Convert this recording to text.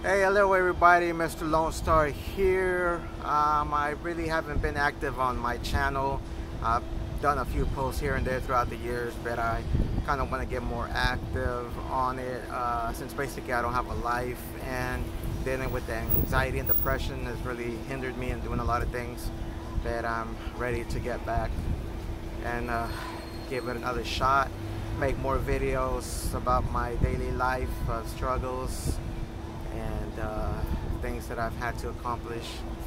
Hey, hello everybody, Mr. Lone Star here. I really haven't been active on my channel. I've done a few posts here and there throughout the years, but I kind of want to get more active on it since basically I don't have a life, and dealing with the anxiety and depression has really hindered me in doing a lot of things. But I'm ready to get back and give it another shot, make more videos about my daily life struggles and things that I've had to accomplish.